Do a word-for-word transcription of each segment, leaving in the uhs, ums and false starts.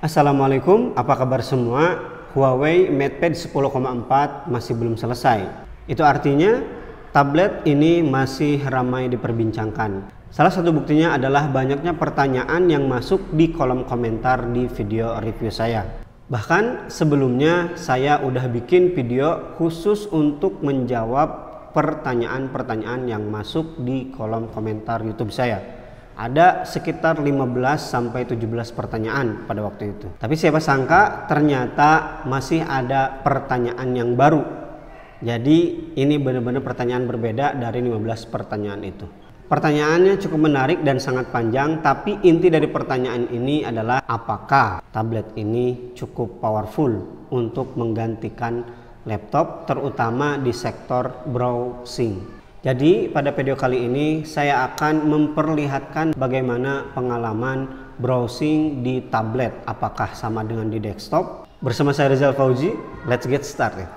Assalamualaikum, apa kabar semua? Huawei MatePad sepuluh koma empat masih belum selesai. Itu artinya tablet ini masih ramai diperbincangkan. Salah satu buktinya adalah banyaknya pertanyaan yang masuk di kolom komentar di video review saya. Bahkan sebelumnya saya udah bikin video khusus untuk menjawab pertanyaan-pertanyaan yang masuk di kolom komentar YouTube saya. Ada sekitar lima belas sampai tujuh belas pertanyaan pada waktu itu. Tapi siapa sangka ternyata masih ada pertanyaan yang baru. Jadi ini benar-benar pertanyaan berbeda dari lima belas pertanyaan itu. Pertanyaannya cukup menarik dan sangat panjang, tapi inti dari pertanyaan ini adalah apakah tablet ini cukup powerful untuk menggantikan laptop, terutama di sektor browsing. Jadi pada video kali ini saya akan memperlihatkan bagaimana pengalaman browsing di tablet. Apakah sama dengan di desktop? Bersama saya Rizal Fauzi, let's get started.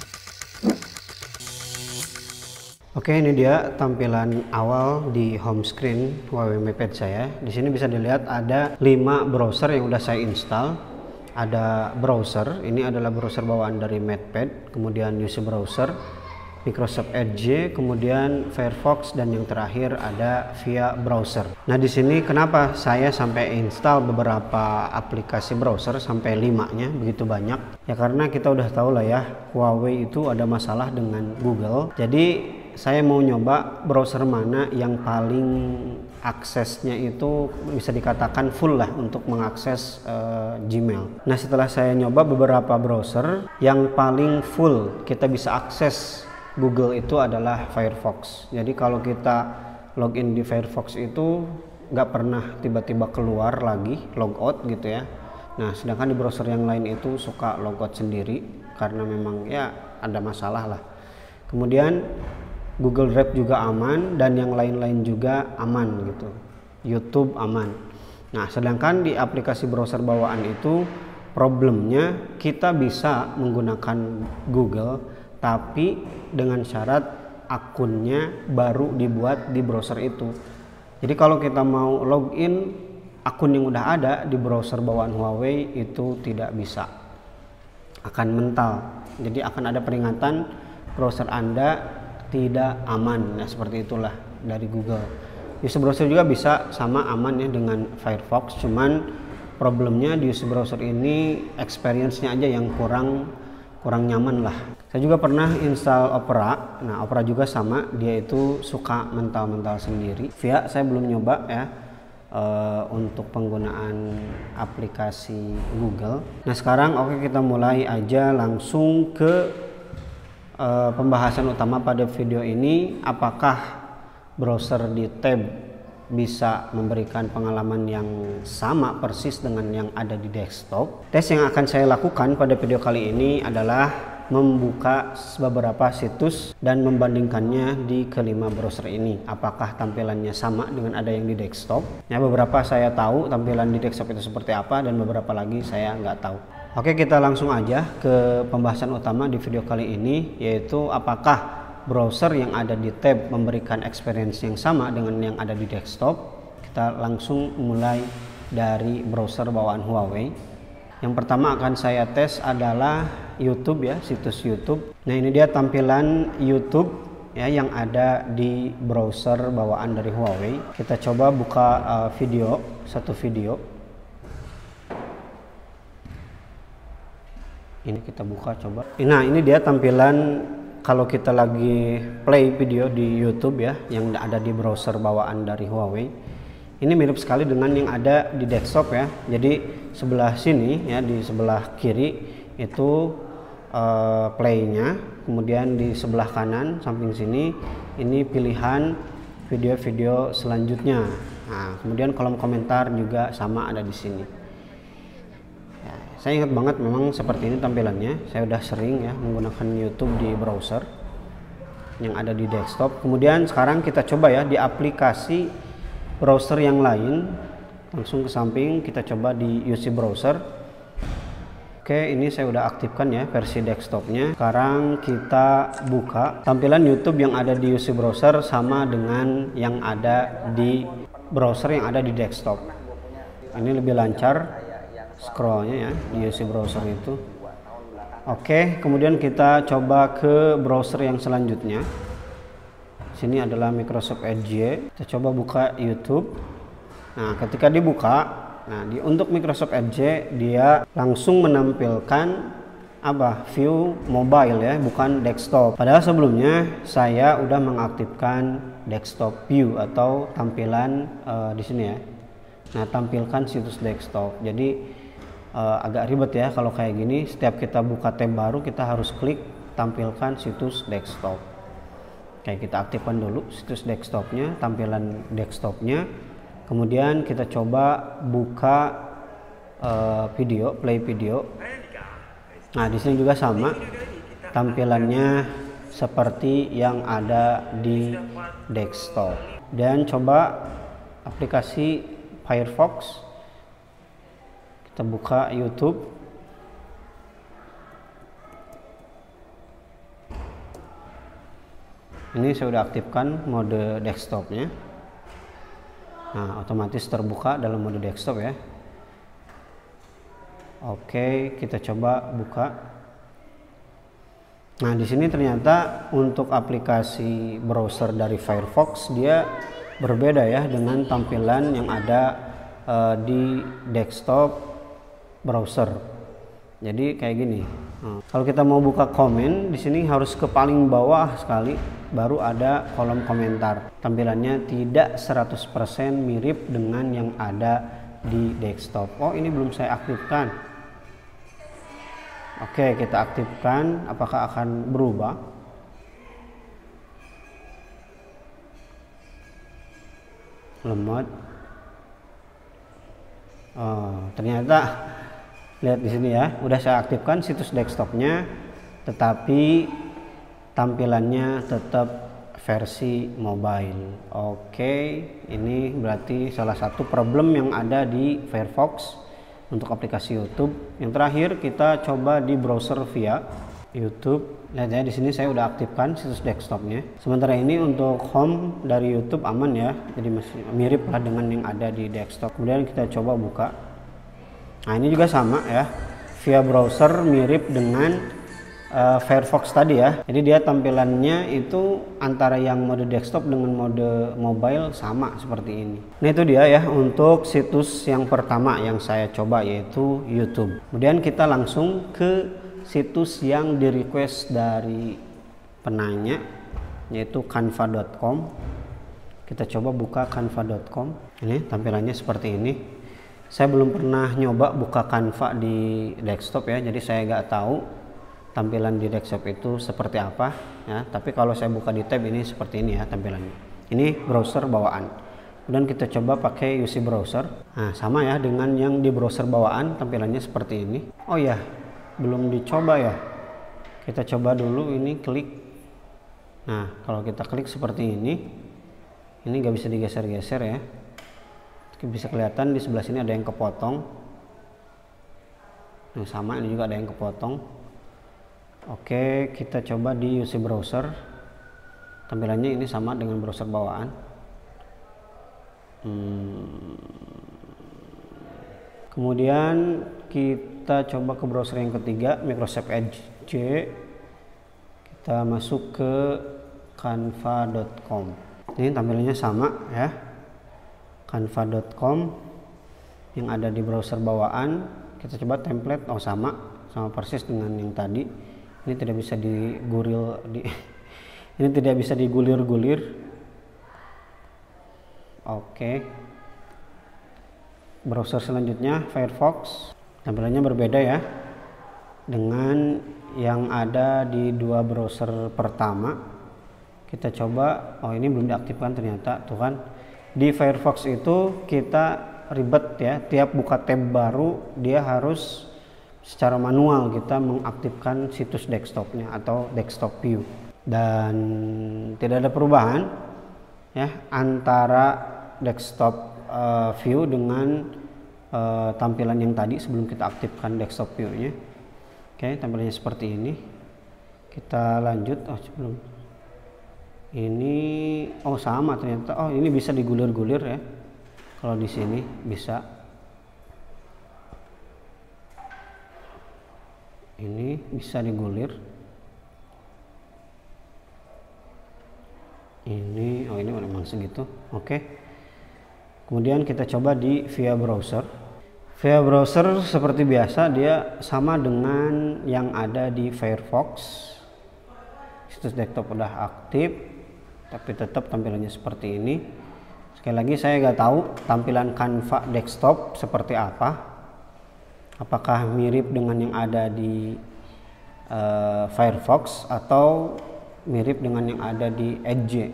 Oke, ini dia tampilan awal di home screen Huawei MatePad saya. Di sini bisa dilihat ada lima browser yang udah saya install. Ada browser, ini adalah browser bawaan dari MatePad, kemudian U C browser, Microsoft Edge, kemudian Firefox, dan yang terakhir ada via browser. Nah, di sini kenapa saya sampai install beberapa aplikasi browser sampai limanya begitu banyak? Ya karena kita udah tahu lah ya, Huawei itu ada masalah dengan Google. Jadi saya mau nyoba browser mana yang paling aksesnya itu bisa dikatakan full lah untuk mengakses uh, Gmail. Nah, setelah saya nyoba beberapa browser, yang paling full kita bisa akses Google itu adalah Firefox. Jadi kalau kita login di Firefox itu nggak pernah tiba-tiba keluar lagi, logout gitu ya. Nah, sedangkan di browser yang lain itu suka logout sendiri karena memang ya ada masalah lah. Kemudian Google Drive juga aman dan yang lain-lain juga aman gitu. YouTube aman. Nah, sedangkan di aplikasi browser bawaan itu problemnya kita bisa menggunakan Google, tapi dengan syarat akunnya baru dibuat di browser itu. Jadi kalau kita mau login akun yang udah ada di browser bawaan Huawei itu tidak bisa, akan mental. Jadi akan ada peringatan browser Anda tidak aman. Nah, seperti itulah dari Google. U C browser juga bisa sama aman ya dengan Firefox, cuman problemnya di U C browser ini experience-nya aja yang kurang kurang nyaman lah. Saya juga pernah install Opera. Nah, Opera juga sama, dia itu suka mental-mental sendiri. Via saya belum nyoba ya uh, untuk penggunaan aplikasi Google. Nah, sekarang oke, kita mulai aja langsung ke uh, pembahasan utama pada video ini. Apakah browser di tab bisa memberikan pengalaman yang sama persis dengan yang ada di desktop? Tes yang akan saya lakukan pada video kali ini adalah membuka beberapa situs dan membandingkannya di kelima browser ini. Apakah tampilannya sama dengan ada yang di desktop? Ya, beberapa saya tahu tampilan di desktop itu seperti apa dan beberapa lagi saya nggak tahu. Oke, kita langsung aja ke pembahasan utama di video kali ini, yaitu apakah browser yang ada di tab memberikan experience yang sama dengan yang ada di desktop. Kita langsung mulai dari browser bawaan Huawei. Yang pertama akan saya tes adalah YouTube ya, situs YouTube. Nah, ini dia tampilan YouTube ya yang ada di browser bawaan dari Huawei. Kita coba buka uh, video, satu video. Ini kita buka coba. Nah, ini dia tampilan kalau kita lagi play video di YouTube ya, yang ada di browser bawaan dari Huawei. Ini mirip sekali dengan yang ada di desktop ya. Jadi sebelah sini ya, di sebelah kiri itu uh, play-nya, kemudian di sebelah kanan samping sini ini pilihan video-video selanjutnya. Nah, kemudian kolom komentar juga sama ada di sini. Ya, saya ingat banget memang seperti ini tampilannya. Saya udah sering ya menggunakan YouTube di browser yang ada di desktop. Kemudian sekarang kita coba ya di aplikasi browser yang lain. Langsung ke samping, kita coba di U C browser. Oke, ini saya udah aktifkan ya versi desktopnya. Sekarang kita buka tampilan YouTube yang ada di U C browser sama dengan yang ada di browser yang ada di desktop. Ini lebih lancar scrollnya ya di U C browser itu. Oke, kemudian kita coba ke browser yang selanjutnya. Sini adalah Microsoft Edge. Kita coba buka YouTube. Nah, ketika dibuka, nah di untuk Microsoft Edge dia langsung menampilkan apa? View mobile ya, bukan desktop. Padahal sebelumnya saya udah mengaktifkan desktop view atau tampilan uh, di sini ya. Nah, tampilkan situs desktop. Jadi uh, agak ribet ya kalau kayak gini. Setiap kita buka tab baru kita harus klik tampilkan situs desktop. Kayak kita aktifkan dulu situs desktopnya, tampilan desktopnya. Kemudian kita coba buka uh, video, play video. Nah, di sini juga sama tampilannya seperti yang ada di desktop. Dan coba aplikasi Firefox. Kita buka YouTube. Ini saya sudah aktifkan mode desktopnya. Nah, otomatis terbuka dalam mode desktop ya. Oke, kita coba buka. Nah, di sini ternyata untuk aplikasi browser dari Firefox dia berbeda ya dengan tampilan yang ada uh, di desktop browser. Jadi kayak gini. Nah, kalau kita mau buka komen di sini harus ke paling bawah sekali, baru ada kolom komentar. Tampilannya tidak seratus persen mirip dengan yang ada di desktop. Oh, ini belum saya aktifkan. Oke, kita aktifkan. Apakah akan berubah? Lemot. Oh, ternyata lihat di sini ya, udah saya aktifkan situs desktopnya, tetapi tampilannya tetap versi mobile. Oke, ini berarti salah satu problem yang ada di Firefox untuk aplikasi YouTube. Yang terakhir kita coba di browser via YouTube. Lihat ya, di sini saya udah aktifkan situs desktopnya. Sementara ini untuk home dari YouTube aman ya, jadi masih mirip lah dengan yang ada di desktop. Kemudian kita coba buka. Nah, ini juga sama ya, via browser mirip dengan uh, Firefox tadi ya. Jadi dia tampilannya itu antara yang mode desktop dengan mode mobile sama seperti ini. Nah, itu dia ya untuk situs yang pertama yang saya coba, yaitu YouTube. Kemudian kita langsung ke situs yang di request dari penanya, yaitu canva dot com. Kita coba buka canva dot com. Ini tampilannya seperti ini. Saya belum pernah nyoba buka Canva di desktop ya, jadi saya nggak tahu tampilan di desktop itu seperti apa ya. Tapi kalau saya buka di tab ini seperti ini ya tampilannya. Ini browser bawaan. Kemudian kita coba pakai U C browser. Nah, sama ya dengan yang di browser bawaan, tampilannya seperti ini. Oh ya, belum dicoba ya. Kita coba dulu ini, klik. Nah, kalau kita klik seperti ini, ini nggak bisa digeser-geser ya. Bisa kelihatan di sebelah sini ada yang kepotong. Nah, sama ini juga ada yang kepotong. Oke, kita coba di U C browser. Tampilannya ini sama dengan browser bawaan. Hmm. Kemudian kita coba ke browser yang ketiga, Microsoft Edge. Kita masuk ke canva dot com. Ini tampilannya sama ya, canva dot com yang ada di browser bawaan. Kita coba template. Oh, sama sama persis dengan yang tadi. Ini tidak bisa diguril di ini tidak bisa digulir-gulir. Oke, browser selanjutnya Firefox. Tampilannya berbeda ya dengan yang ada di dua browser pertama. Kita coba. Oh, ini belum diaktifkan ternyata, tuh kan. Di Firefox itu kita ribet ya, tiap buka tab baru dia harus secara manual kita mengaktifkan situs desktopnya atau desktop view, dan tidak ada perubahan ya antara desktop uh, view dengan uh, tampilan yang tadi sebelum kita aktifkan desktop view-nya. Oke, tampilannya seperti ini. Kita lanjut. Oh, sebelum ini, oh sama ternyata. Oh, ini bisa digulir-gulir ya. Kalau di sini bisa. Ini bisa digulir. Ini, oh ini memang segitu. Oke. Kemudian kita coba di via browser. Via browser seperti biasa dia sama dengan yang ada di Firefox. Situs desktop udah aktif, tapi tetap tampilannya seperti ini. Sekali lagi saya nggak tahu tampilan Canva desktop seperti apa. Apakah mirip dengan yang ada di uh, Firefox atau mirip dengan yang ada di Edge.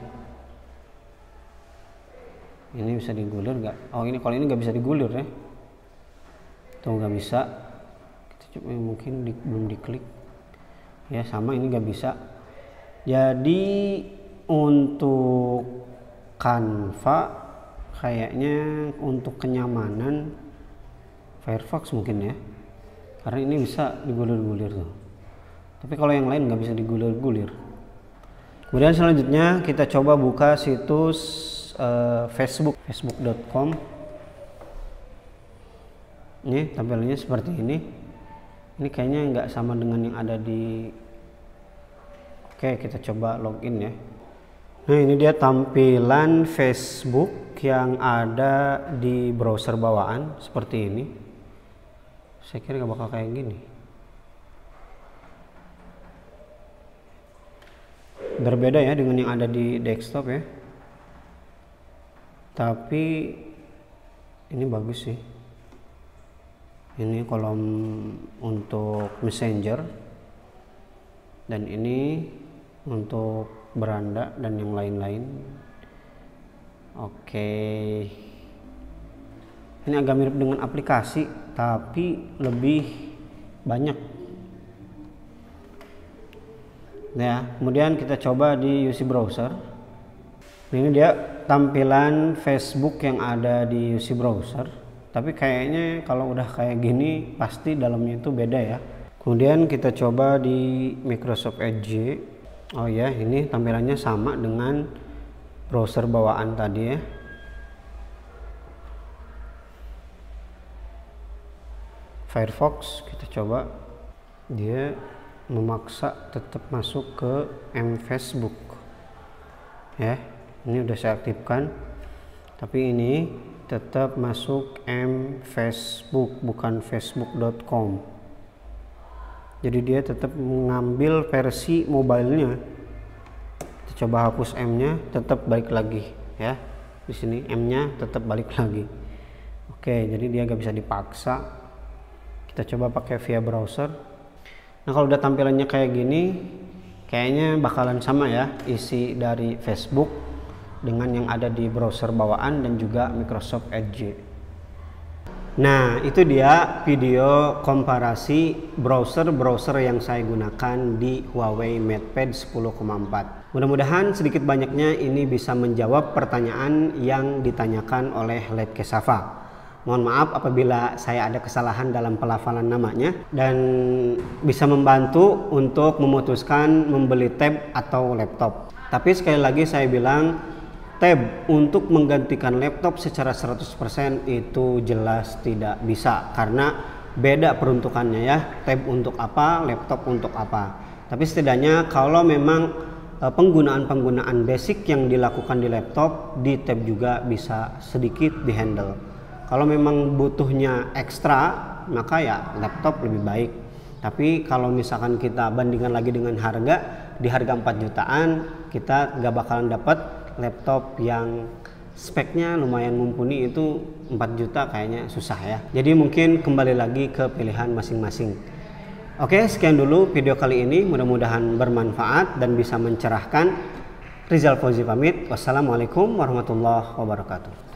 Ini bisa digulir nggak? Oh ini kalau ini nggak bisa digulir ya. Tuh nggak bisa. Kita coba mungkin di, belum diklik. Ya sama ini nggak bisa. Jadi untuk Canva kayaknya untuk kenyamanan Firefox mungkin ya. Karena ini bisa digulir-gulir tuh. Tapi kalau yang lain nggak bisa digulir-gulir. Kemudian selanjutnya kita coba buka situs uh, Facebook, facebook dot com. Ini tampilannya seperti ini. Ini kayaknya nggak sama dengan yang ada di. Oke, kita coba login ya. Nah ini dia tampilan Facebook yang ada di browser bawaan seperti ini. Saya kira nggak bakal kayak gini. Berbeda ya dengan yang ada di desktop ya. Tapi ini bagus sih. Ini kolom untuk Messenger dan ini untuk beranda dan yang lain-lain. Oke, ini agak mirip dengan aplikasi tapi lebih banyak ya. Kemudian kita coba di U C browser. Ini dia tampilan Facebook yang ada di U C browser, tapi kayaknya kalau udah kayak gini pasti dalamnya itu beda ya. Kemudian kita coba di Microsoft Edge. Oh ya, ini tampilannya sama dengan browser bawaan tadi ya. Firefox kita coba, dia memaksa tetap masuk ke M Facebook ya. Ini udah saya aktifkan, tapi ini tetap masuk M Facebook bukan facebook dot com. Jadi dia tetap mengambil versi mobilenya. Kita coba hapus M-nya, tetap balik lagi ya. Di sini M-nya tetap balik lagi. Oke, jadi dia gak bisa dipaksa. Kita coba pakai via browser. Nah kalau udah tampilannya kayak gini, kayaknya bakalan sama ya isi dari Facebook dengan yang ada di browser bawaan dan juga Microsoft Edge. Nah itu dia video komparasi browser-browser yang saya gunakan di Huawei MatePad sepuluh koma empat. Mudah-mudahan sedikit banyaknya ini bisa menjawab pertanyaan yang ditanyakan oleh Lab Kesava. Mohon maaf apabila saya ada kesalahan dalam pelafalan namanya dan bisa membantu untuk memutuskan membeli tab atau laptop. Tapi sekali lagi saya bilang, tab untuk menggantikan laptop secara seratus persen itu jelas tidak bisa karena beda peruntukannya ya. Tab untuk apa, laptop untuk apa. Tapi setidaknya kalau memang penggunaan-penggunaan basic yang dilakukan di laptop, di tab juga bisa sedikit dihandle. Kalau memang butuhnya ekstra, maka ya laptop lebih baik. Tapi kalau misalkan kita bandingkan lagi dengan harga, di harga empat jutaan kita nggak bakalan dapat laptop yang speknya lumayan mumpuni. Itu empat juta kayaknya susah ya. Jadi mungkin kembali lagi ke pilihan masing-masing. Oke, sekian dulu video kali ini, mudah-mudahan bermanfaat dan bisa mencerahkan. Rizal Fauzi pamit. Wassalamualaikum warahmatullahi wabarakatuh.